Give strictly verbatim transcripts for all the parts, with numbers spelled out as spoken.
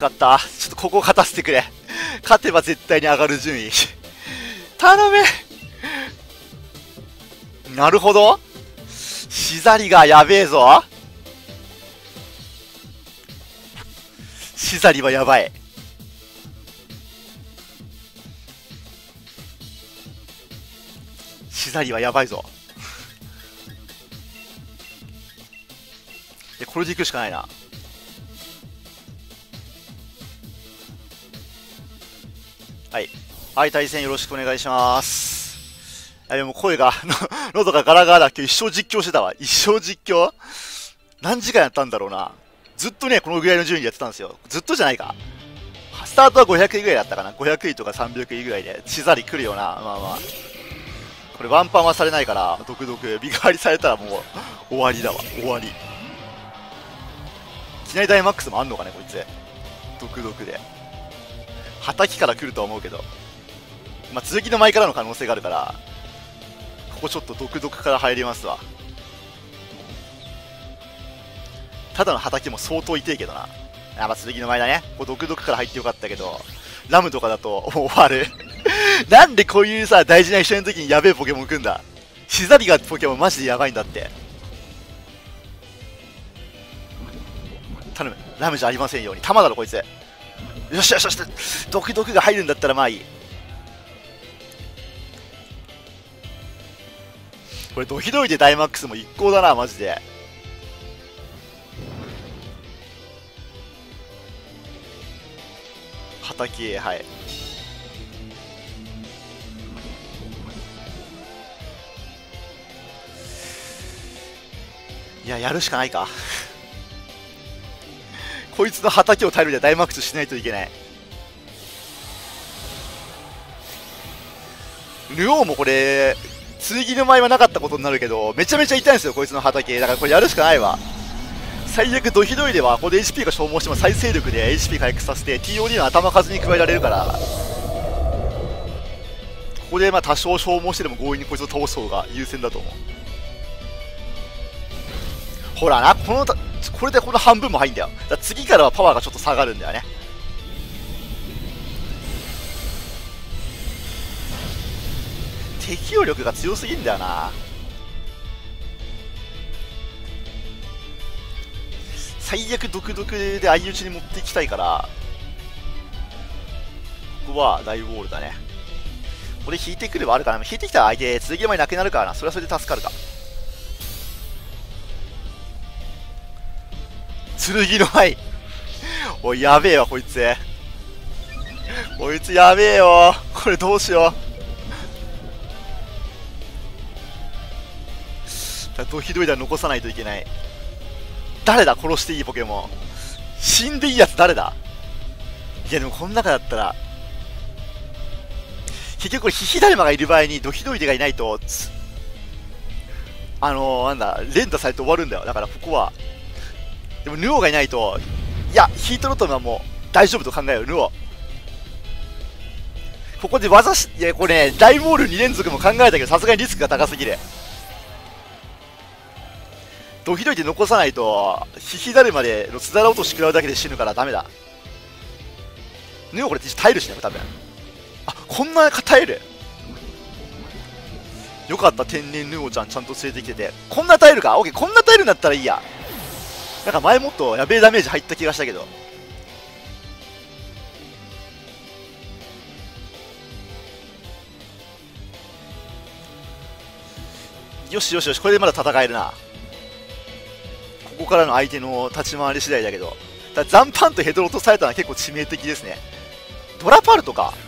かった。ちょっとここを勝たせてくれ。勝てば絶対に上がる順位。頼め。なるほど。シザリがやべえぞ。シザリはやばい。シザリはやばいぞ。これでいくしかないな。はい。はい、対戦よろしくお願いします。あ、でも声が、喉がガラガラだ。今日一生実況してたわ。一生実況何時間やったんだろうな。ずっとね、このぐらいの順位でやってたんですよ。ずっとじゃないか。スタートはごひゃくいぐらいだったかな。ごひゃくいとかさんびゃくいぐらいで、シザリ来るような。まあまあ。これワンパンはされないから、独特。ビガ割りされたらもう、終わりだわ。終わり。いきなりダイマックスもあんのかね、こいつ。独特で。畑から来るとは思うけど。まあ、剣の舞からの可能性があるから、ここちょっと独特から入りますわ。ただの畑も相当痛いけどな。あ、まあ、剣の舞だね。ここ独特から入ってよかったけど、ラムとかだともう終わる。なんでこういうさ、大事な一緒の時にやべえポケモン来んだ。シザリガポケモンマジでやばいんだって。頼む。ラムじゃありませんように。弾だろこいつ。よしよしよし。毒毒が入るんだったらまあいい。これドヒドイでダイマックスも一向だなマジで。畑、はい。いや、やるしかないか。こいつの畑を耐えるにはダイマックスしないといけない。ルオーもこれ、剣の舞はなかったことになるけど、めちゃめちゃ痛いんですよ、こいつの畑。だからこれやるしかないわ。最悪ドヒドイでは、ここで エイチピー が消耗しても再生力で エイチピー 回復させて ティーオーディー の頭数に加えられるから、ここでまあ多少消耗してでも強引にこいつを倒す方が優先だと思う。ほらな、このこれでこの半分も入んだよ。だから次からはパワーがちょっと下がるんだよね。適応力が強すぎんだよな。最悪毒毒で相打ちに持っていきたいから、ここは大ウォールだね。これ引いてくればあるかな。引いてきたら相手続きまでなくなるからな。それはそれで助かるか。剣の舞。おいやべえわこいつ。こいつやべえよ。これどうしよう。だとひどいだ残さないといけない。誰だ殺していいポケモン。死んでいいやつ誰だ。いやでもこの中だったら結局これヒヒダルマがいる場合にドヒドイデがいないとあのー、なんだ連打されて終わるんだよ。だからここはでもヌオがいないと、いやヒートロトムはもう大丈夫と考えよう。ヌオここで技し、いやこれね大モールに連続も考えたけどさすがにリスクが高すぎる。ドヒドイで残さないとヒヒダルマでのつだら落とし食らうだけで死ぬからダメだ。ヌオこれ耐えるしね多分。あ、こんな耐える。よかった、天然ヌオちゃんちゃんと連れてきてて。こんな耐えるか。オッケー、こんな耐えるんだったらいいや。なんか前もっとやべえダメージ入った気がしたけど。よしよしよし、これでまだ戦えるな。ここからの相手の立ち回り次第だけど、だ残飯とヘドロとされたのは結構致命的ですね。ドラパルトか。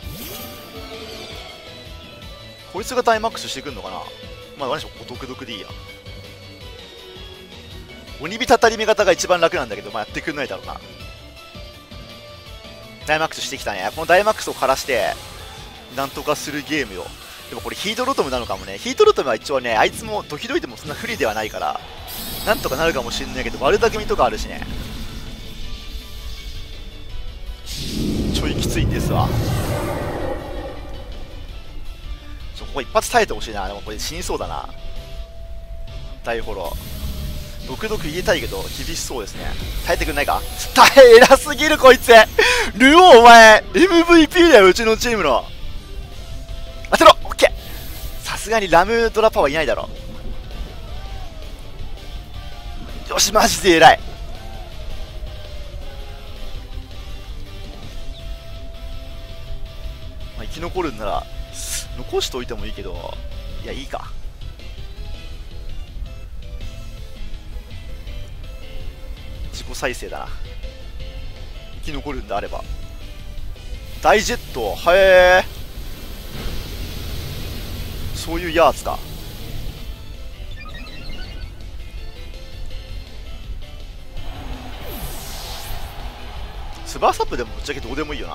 こいつがダイマックスしてくんのかな。まあ何でしょう、独特でいいや。鬼火たたり目型が一番楽なんだけど、まあやってくんないだろうな。ダイマックスしてきたね。このダイマックスを枯らしてなんとかするゲームよ。でもこれヒートロトムなのかもね。ヒートロトムは一応ね、あいつもドキドイでもそんな不利ではないからなんとかなるかもしんないけど、悪巧みとかあるしね。ちょいきついんですわ。ちょここ一発耐えてほしいな。でもこれ死にそうだな。大フォロー毒毒入れたいけど、厳しそうですね。耐えてくんないか。耐え、偉すぎるこいつ。ルオーお前、エムブイピー だよ、うちのチームの。当てろ、オッケー。さすがにラムドラパワーいないだろ。よし、マジで偉い。まあ、生き残るんなら、残しておいてもいいけど、いや、いいか。自己再生だな。生き残るんであれば。大ジェット、へえ。そういうやつか。スバーサップでもぶっちゃけどうでもいいよな。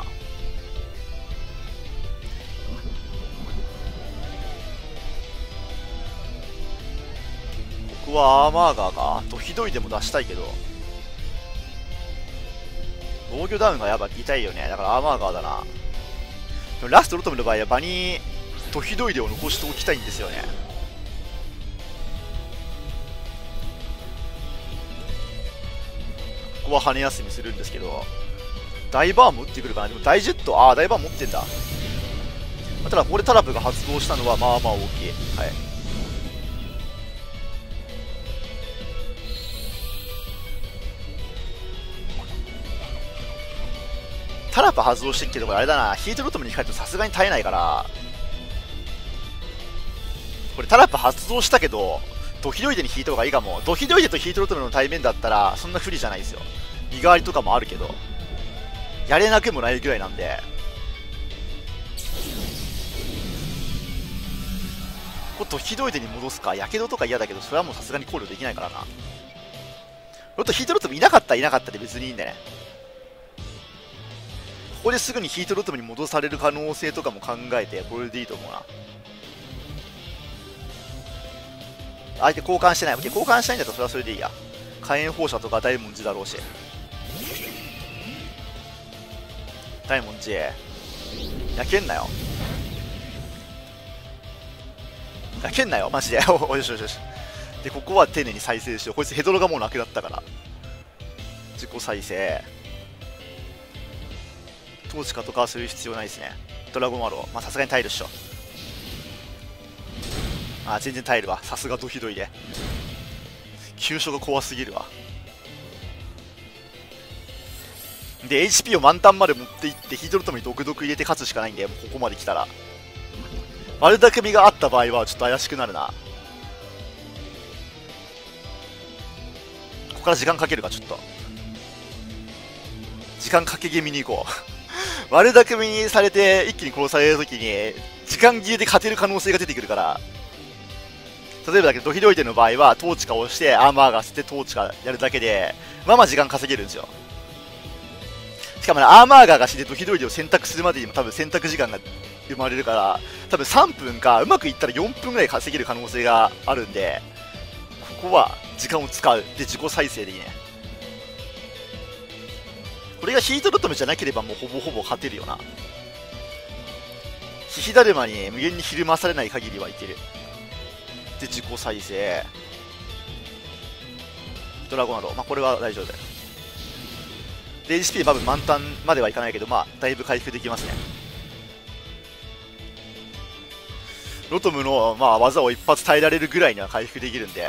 僕はアーマーガーかとひどいでも出したいけど、防御ダウンがやばい痛いよね。だからアーマーガーだな。でもラストロトムの場合は場にとひどいでを残しておきたいんですよね。ここは羽休みするんですけど、ダイバーも打ってくるかな。でもダイジェット、ああダイバー持ってんだ。ただここでタラプが発動したのはまあまあ大きい。はい、タラプ発動してっけど、これあれだな、ヒートロトムに控えるとさすがに耐えないから、これタラプ発動したけど、ドヒドイデに引いた方がいいかも。ドヒドイデとヒートロトムの対面だったら、そんな不利じゃないですよ。身代わりとかもあるけど、やれなくもないぐらいなんで、これドヒドイデに戻すか。やけどとか嫌だけど、それはもうさすがに考慮できないからな。ほんとヒートロトムいなかったらいなかったで別にいいんだね。ここですぐにヒートロトムに戻される可能性とかも考えて、これでいいと思うな。相手交換してない。交換したいんだったらそれはそれでいいや。火炎放射とか大文字だろうし。大文字。焼けんなよ。焼けんなよ、マジで。およしよしよし。で、ここは丁寧に再生しよう。こいつヘドロがもうなくなったから。自己再生。トーチカとかはする必要ないですね。ドラゴンアロー。まあさすがに耐えるっしょ。あ、全然耐えるわ。さすがドひどいで。急所が怖すぎるわ。で、エイチピー を満タンまで持っていって、ヒートロトムに毒々入れて勝つしかないんだよ、もうここまで来たら。丸だ組があった場合はちょっと怪しくなるな。ここから時間かけるか、ちょっと。時間かけ気味に行こう。丸だ組にされて一気に殺されるときに、時間切れで勝てる可能性が出てくるから、例えばだけど、ドヒドイテの場合は、トーチカを押して、アーマーガー捨ててトーチカやるだけで、まあまあ時間稼げるんですよ。しかもね、アーマーガーが死んでドヒドイテを選択するまでにも多分選択時間が生まれるから、多分さんぷんか、うまくいったらよんぷんぐらい稼げる可能性があるんで、ここは時間を使う。で、自己再生でいいね。これがヒートロトムじゃなければもうほぼほぼ勝てるよな。ヒヒダルマに無限にひるまされない限りはいける。で、自己再生。ドラゴンアロー。まあ、これは大丈夫だよ。で、エイチピー 多分満タンまではいかないけど、まあ、だいぶ回復できますね。ロトムの、まあ、技を一発耐えられるぐらいには回復できるんで。だ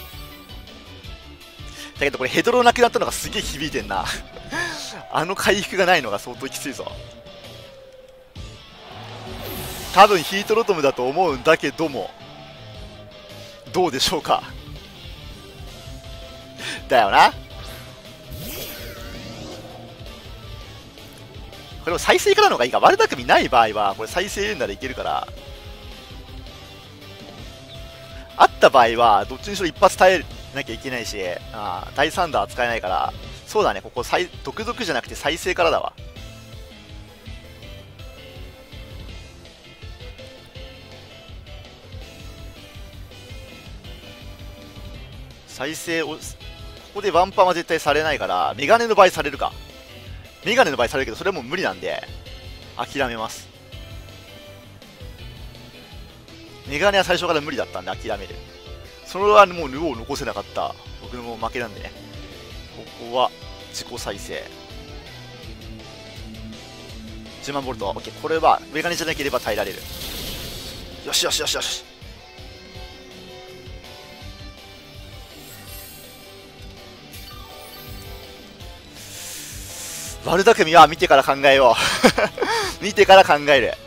けど、これヘドロなくなったのがすげえ響いてんな。あの回復がないのが相当きついぞ。多分ヒートロトムだと思うんだけども、どうでしょうか。だよな。これも再生からの方がいいか。悪巧みない場合はこれ再生ならいけるから、あった場合はどっちにしろ一発耐えなきゃいけないし、あー第三弾は使えないから、そうだね、ここ再独々じゃなくて再生からだわ。再生を、ここでワンパンは絶対されないから、メガネの場合されるか。メガネの場合されるけど、それはもう無理なんで、諦めます。メガネは最初から無理だったんで諦める。 それはもうルオーを残せなかった。僕のもう負けなんでね。ここは自己再生。じゅうまんボルト。オッケー。これはメガネじゃなければ耐えられる。よしよしよしよし。悪巧みは見てから考えよう。見てから考える。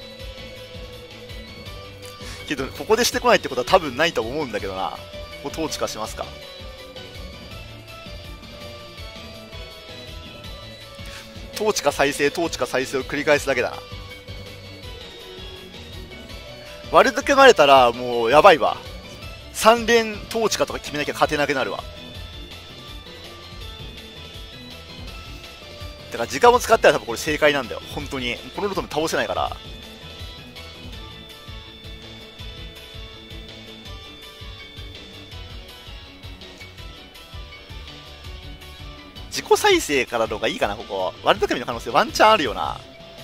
けど、ここでしてこないってことは多分ないと思うんだけどな。ここ統治化しますか。統治化再生、統治化再生を繰り返すだけだな。悪巧まれたらもうやばいわ。さん連統治化とか決めなきゃ勝てなくなるわ。だから時間を使ったら多分これ正解なんだよ。本当に。このロトム倒せないから。自己再生からの方がいいかな、ここ。悪巧みの可能性ワンチャンあるよな。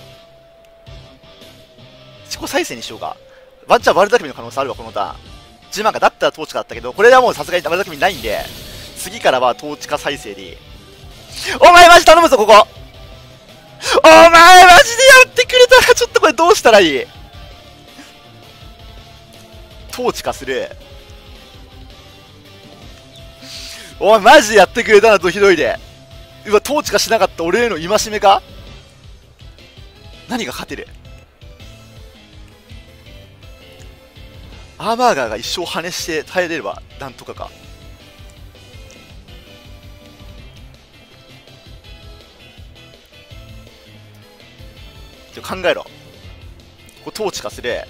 自己再生にしようか。ワンチャン悪巧みの可能性あるわ、このターン。じゅうまんかだったら統治化だったけど、これはもうさすがに悪巧みないんで、次からは統治化再生でいい。お前マジ頼むぞ、ここ。お前マジでやってくれたら、ちょっとこれどうしたらいい？統治化する。お前マジでやってくれたな、ドひどいで。うわ、統治化しなかった俺への戒めか？何が勝てる？アーマーガーが一生跳ねして耐えれればなんとかか。ちょ考えろ。ここ統治化する。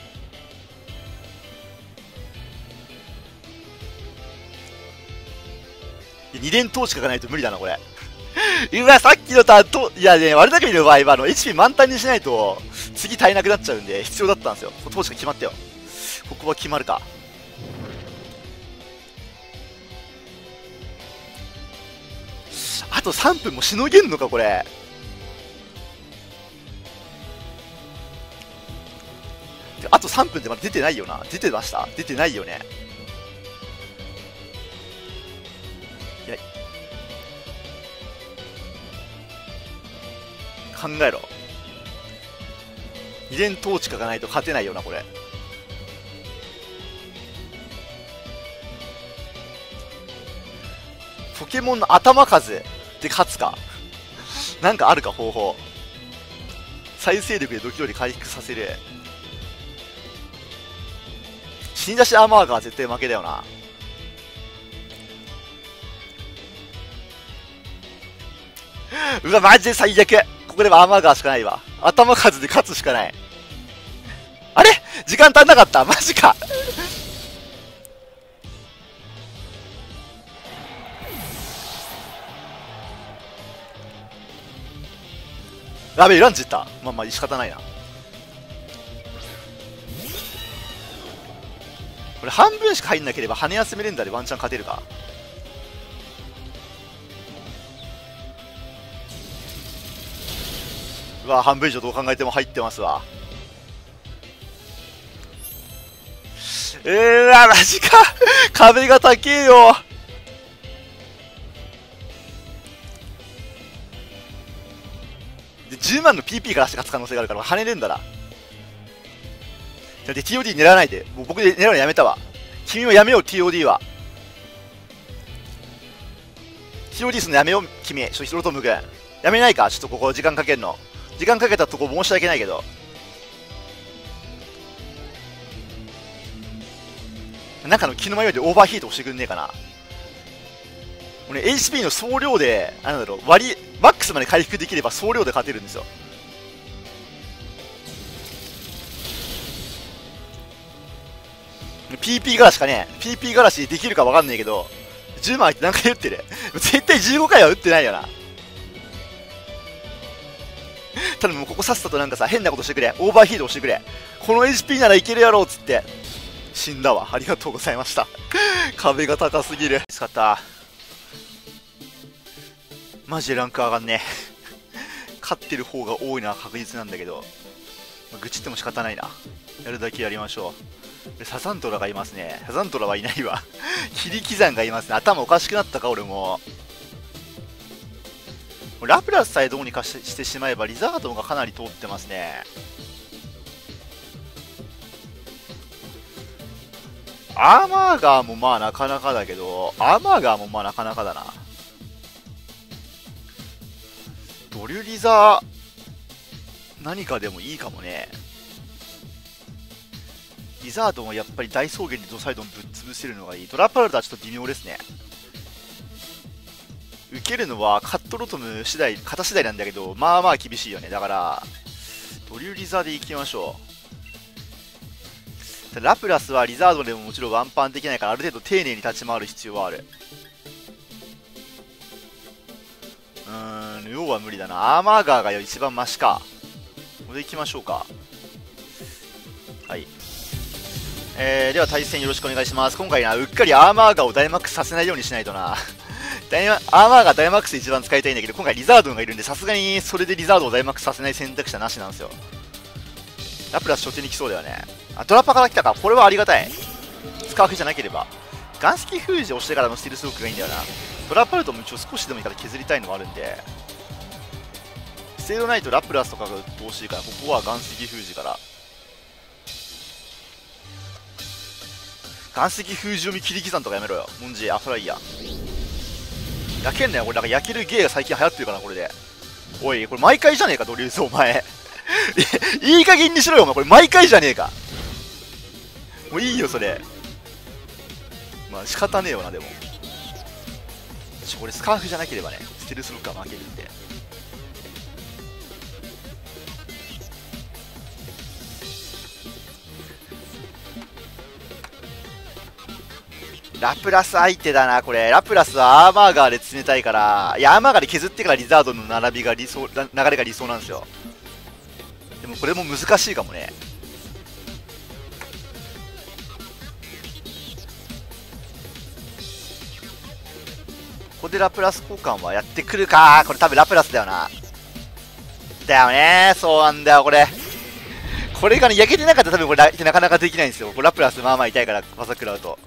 に連統治化がないと無理だなこれ。うわ、さっきのターンと、いやね、悪だけ見る場合はあの エイチピー 満タンにしないと次足りなくなっちゃうんで必要だったんですよ。統治化決まったよ。ここは決まるか。あとさんぷんもしのげんのかこれ。あとさんぷんってまだ出てないよな。出てました？出てないよね。いや、考えろ。に連統治化がないと勝てないよなこれ。ポケモンの頭数で勝つか。なんかあるか方法。再生力でドキドキ回復させる。死に出しアーマーガーは絶対負けだよな。うわマジで最悪。ここではアーマーガーしかないわ。頭数で勝つしかない。あれ時間足んなかった。マジか。やべえ、ランチいった。まあまあ仕方ないな。これ半分しか入んなければ羽休め連打でワンチャン勝てるか。うわ半分以上どう考えても入ってますわ。えー、わマジか。壁が高えよ。でじゅうまんの ピーピー からして勝つ可能性があるから跳ねれんだな。で ティーオーディー 狙わないで。もう僕で狙うのやめたわ。君もやめよう ティーオーディー は。 ティーオーディー するのやめよう君。ちょっとロトム君やめないか。ちょっとここ時間かけんの。時間かけたとこ申し訳ないけど。なんかの気の迷いでオーバーヒートをしてくんねえかな。俺 エイチピー の総量で、なんだろう、割り、マックスまで回復できれば総量で勝てるんですよ。ピーピー ガラシかね。ピーピー ガラシできるかわかんないけど、じゅうまんって何回打ってる？絶対じゅうごかいは打ってないよな。ただもうここさっさとなんかさ、変なことしてくれ。オーバーヒートをしてくれ。この エイチピー ならいけるやろうっつって。死んだわ。ありがとうございました。壁が高すぎる。使った。マジでランク上がんね。勝ってる方が多いのは確実なんだけど、愚痴っても仕方ないな。やるだけやりましょう。 サザンドラがいますね。サザンドラはいないわ。切り刻んがいますね。頭おかしくなったか、俺も。ラプラスさえどうにかししてしまえば、リザードンがかなり通ってますね。アーマーガーもまあなかなかだけど、アーマーガーもまあなかなかだな。ドリュリザ何かでもいいかもね。リザードンはやっぱり大草原でドサイドンぶっ潰せるのがいい。ドラパルダはちょっと微妙ですね。受けるのはカットロトム次第、型次第なんだけど、まあまあ厳しいよね。だから、ドリュリザでいきましょう。ラプラスはリザードでももちろんワンパンできないから、ある程度丁寧に立ち回る必要はある。うーん、ヌオは無理だな。アーマーガーが一番マシか。これでいきましょうか。はい。えー、では対戦よろしくお願いします。今回な、うっかりアーマーガーをダイマックスさせないようにしないとな。ダイマアーマーガーダイマックスで一番使いたいんだけど、今回リザードンがいるんで、さすがにそれでリザードをダイマックスさせない選択肢はなしなんですよ。ラプラス初手に来そうだよね。あ、ドラパから来たか。これはありがたい。スカーフじゃなければ。岩石封じをしてからのスティルスロックがいいんだよな。ドラパルトも一応少しでもいいから削りたいのもあるんで。ステードナイト、ラプラスとかが鬱陶しいから、ここは岩石封じから。岩石封じ読み切り刻んとかやめろよ。モンジ、アフライヤ。焼けんなよ、これ。なんか焼ける芸が最近流行ってるかな、これで。おい、これ毎回じゃねえか、ドリュース、お前。いい加減にしろよ、お前。これ毎回じゃねえか。もういいよ、それ。まあ仕方ねえよな、でも。ちょ、これスカーフじゃなければね、ステルスロックは負けるんで。ラプラス相手だな、これ。ラプラスはアーマーガーで詰めたいから、いや、アーマーガーで削ってからリザードの並びが理想、流れが理想なんですよ。でもこれも難しいかもね。ここでラプラス交換はやってくるか。これ多分ラプラスだよな。だよね、そうなんだよ、これ。これがね、焼けてなかったら多分これなかなかできないんですよ。これラプラスまあまあ痛いから、技食らうと。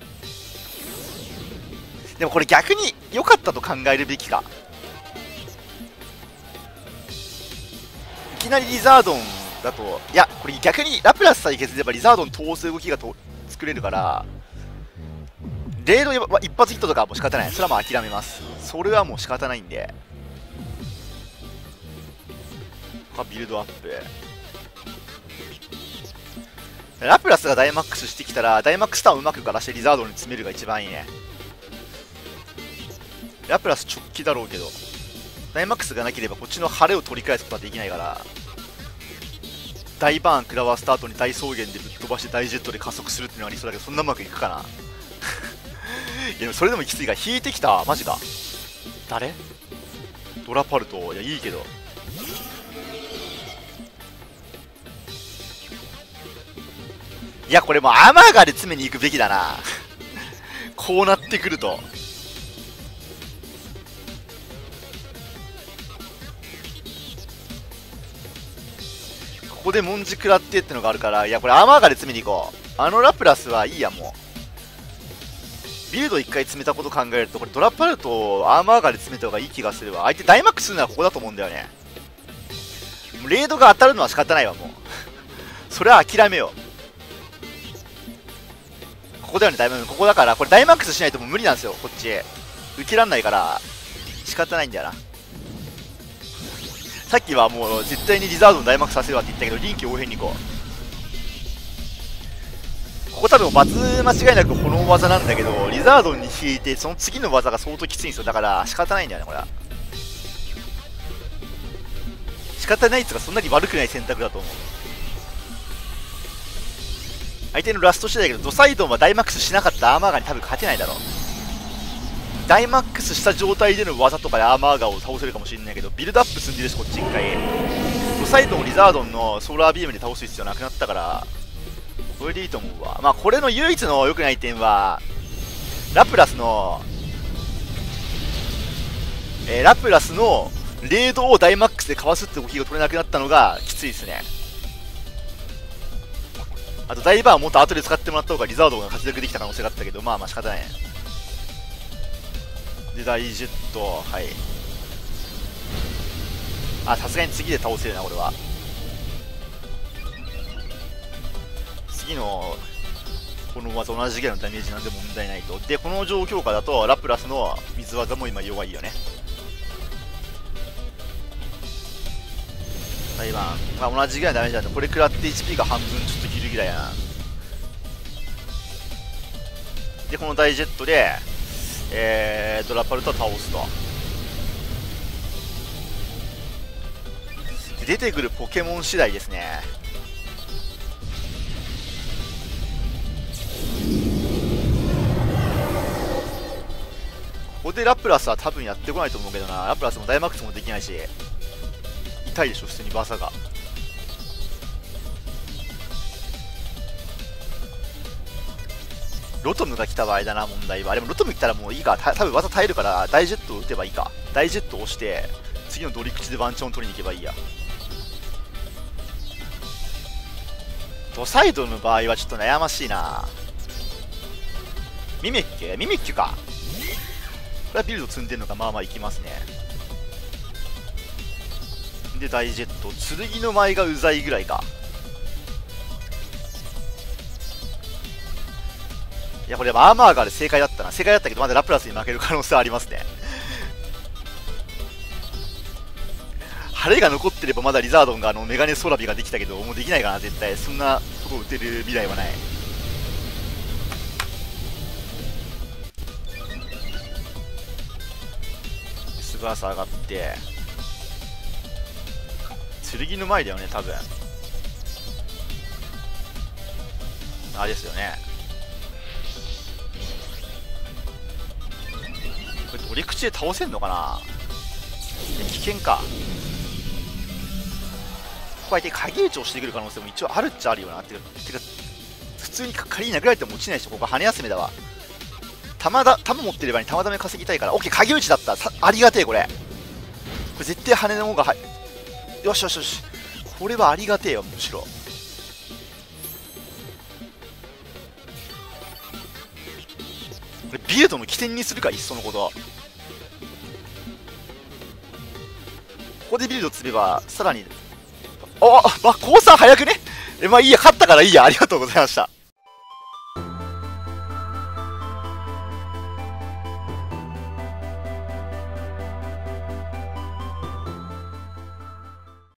でもこれ逆に良かったと考えるべきか。いきなりリザードンだと、いや、これ逆にラプラスさえ削ればリザードン通す動きがと作れるから、レード一発ヒットとかはもう仕方ない。それはもう諦めます。それはもう仕方ないんで。ビルドアップ。ラプラスがダイマックスしてきたら、ダイマックスターンをうまくからしてリザードンに詰めるが一番いいね。ラプラス直帰だろうけど、ダイマックスがなければこっちの晴れを取り返すことはできないから、大バーン食らわスタートに大草原でぶっ飛ばして大ジェットで加速するっていうのが理想だけど、そんなうまくいくかな。いやでもそれでもきついから引いてきた。マジか。誰？ドラパルト。いや、いいけど。いや、これもうアーマーガーで詰めに行くべきだな。こうなってくると。ここで文字食らってってのがあるから、いや、これアーマーガーで詰めに行こう。あのラプラスはいいや、もう。ビルドいっかい詰めたこと考えると、これドラパルトをアーマーガーで詰めた方がいい気がするわ。相手ダイマックスするのはここだと思うんだよね。レードが当たるのは仕方ないわ、もう。それは諦めよう。ここだよね、ダイマックス。ここだから、これダイマックスしないともう無理なんですよ、こっち。受けらんないから、仕方ないんだよな。さっきはもう絶対にリザードのダイマックスさせるわって言ったけど、臨機応変に行こう。ここ多分罰間違いなく炎技なんだけど、リザードンに引いてその次の技が相当きついんですよ。だから仕方ないんだよね、これは。仕方ないっつうか、そんなに悪くない選択だと思う。相手のラスト次第だけど、ドサイドンはダイマックスしなかったアーマーガーに多分勝てないだろう。ダイマックスした状態での技とかでアーマーガーを倒せるかもしれないけど、ビルドアップ積んでるし、こっち一回。ドサイドンをリザードンのソーラービームで倒す必要なくなったから、これでいいと思うわ。まあこれの唯一の良くない点は、ラプラスの、えー、ラプラスのレードをダイマックスでかわすって動きが取れなくなったのがきついですね。 あとダイバーはもっと後で使ってもらった方がリザードが活躍できた可能性があったけど、まあまあ仕方ないね。で、ダイジェット、はい。あ、さすがに次で倒せるな、これは。次の、この技同じぐらいのダメージなんで問題ないと。で、この状況下だと、ラプラスの水技も今弱いよね。台湾、まあ、同じぐらいのダメージなんで、これ食らって エイチピー が半分ちょっと切るぐらいやな。で、このダイジェットで、えー、ドラパルトを倒すと。出てくるポケモン次第ですね。ここでラプラスは多分やってこないと思うけどな。ラプラスもダイマックスもできないし、痛いでしょ普通にバサが。ロトムが来た場合だな、問題は。でもロトム来たらもういいか、た多分技耐えるからダイジェットを打てばいいか。ダイジェットを押して次のドリ口でワンチャンを取りに行けばいいや。ドサイドの場合はちょっと悩ましいな。ミメッキュミメッキュか。これはビルド積んでるのがまあまあいきますね。でダイジェット、剣の舞がうざいぐらいか。いやこれアーマーガーで正解だったな。正解だったけどまだラプラスに負ける可能性はありますね。晴れが残ってればまだリザードンがあのメガネソラビができたけど、もうできないかな絶対。そんなとこ打てる未来はない。スバーサ上がって剣の前だよね多分。あれですよね。これドリ口で倒せんのかな。危険か。こうやって影打ちをしてくる可能性も一応あるっちゃあるよな。てかてか普通に仮に殴られても落ちないし、ここ羽休めだわ。弾だ弾持ってればに弾ダメ稼ぎたいから。オッケー、影打ちだった。さありがてえ。これこれ絶対羽の方がはい。よしよしよし、これはありがてえよ。むしろこれビルドの起点にするか、いっそのこと。ここでビルド積めばさらに。あ、まあ、降参早くね。え、まあいいや、勝ったからいいや。ありがとうございました。